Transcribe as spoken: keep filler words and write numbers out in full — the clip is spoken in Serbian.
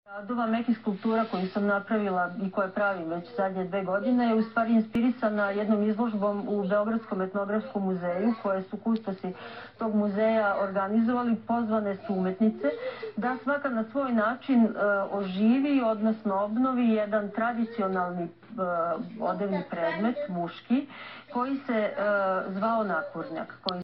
Radova Meki skulptura koju sam napravila i koje pravim već zadnje dve godine je u stvari inspirisana jednom izložbom u Beogradskom etnografskom muzeju koje su kustosi tog muzeja organizovali. Pozvane su umetnice da svaka na svoj način uh, oživi, odnosno obnovi jedan tradicionalni uh, odevni predmet, muški, koji se uh, zvao nakurnjak, koji